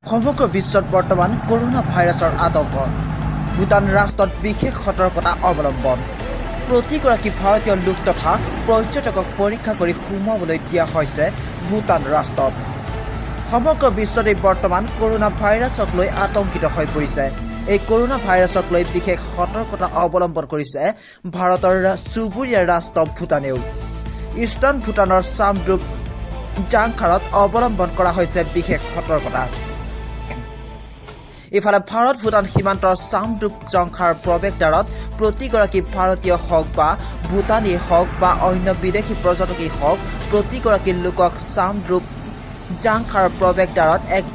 সমগ্ৰ বিশ্বত বৰ্তমান কৰোনা ভাইৰাছৰ আতংক ভূটান ৰাষ্ট্ৰত বিশেষ সতৰ্কতা অৱলম্বন প্ৰতিগৰাকী ভাৰতীয় লোক তথা পৰ্যটকক পৰীক্ষা কৰি সোমাবলৈ দিয়া হৈছে ভূটান ৰাষ্ট্ৰত সমগ্ৰ বিশ্বতে বৰ্তমান কৰোনা ভাইৰাছক লৈ আতংকিত হৈ পৰিছে এই কৰোনা ভাইৰাছক লৈ বিশেষ সতৰ্কতা অৱলম্বন কৰিছে ভাৰতৰ চুবুৰীয়া ৰাষ্ট্ৰ ভূটানেও ইষ্টাৰ্ণ ভূটানৰ চামড্ৰুপ জাংখাৰত অৱলম্বন কৰা হৈছে বিশেষ সতৰ্কতা ইফালে ভাৰত ভূটান সীমান্তৰ চামড্ৰুপ জংখাৰ প্ৰৱেশদ্বাৰত প্ৰতিগৰাকী ভাৰতীয় হওক বা ভূটানী হওক বা অন্য বিদেশী পৰ্যটকেই হওক প্ৰতিগৰাকী লোকক চামড্ৰুপ জাংখাৰ প্ৰৱেশদ্বাৰত এক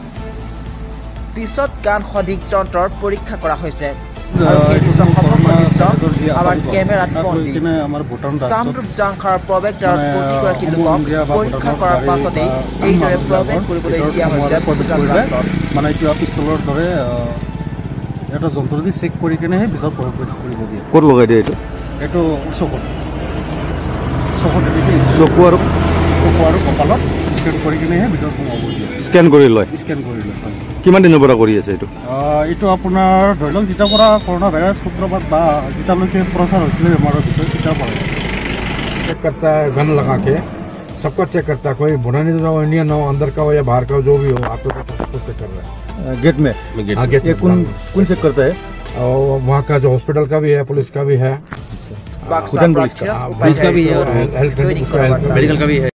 পিছত গান সঠিক যন্ত্ৰৰ পৰীক্ষা কৰা হৈছে আৰু এই দৃশ্য সমগ্ৰ বিশ্ব আমাৰ কেমেৰাত বন্দী চামড্ৰুপ জাংখাৰ প্ৰৱেশদ্বাৰত প্ৰতিগৰাকী লোকক পৰীক্ষা কৰাৰ পাছতেই এইদৰে প্ৰৱেশ কৰিবলৈ দিয়া হৈছে মানে কিবা পিস্তলৰ দৰে এটা যন্ত্ৰ দি চেক কৰি কিনেহে ভিতৰত প্ৰৱেশ কৰিব দিয়ে ক'ত লগাই দিয়ে এইটো চকুত চকু আৰু কপালত স্কেন কৰি কিনেহে ভিতৰত সোমাব দিয়ে স্কেন কৰি লয় কিমান দিনৰ পৰা কৰি আছে এইটো আপোনাৰ ধৰি লওক যেতিয়াৰ পৰা কৰোনা ভাইৰাছ সূত্ৰপাত বা যেতিয়ালৈকে প্ৰচাৰ হৈছিলে বেমাৰৰ বিষয়ে তেতিয়াৰ পৰা चेक करता है गन लगा के सबका चेक करता है कोई भूटानी तो इंडियन हो अंदर का हो या बाहर का हो जो भी हो आपको सबको चेक कर रहा है गेट में गेट कौन चेक करता है और वहाँ का जो हॉस्पिटल का भी है पुलिस का भी है भूटान पुलिस का भी है और हेल्थ मेडिकल का भी है।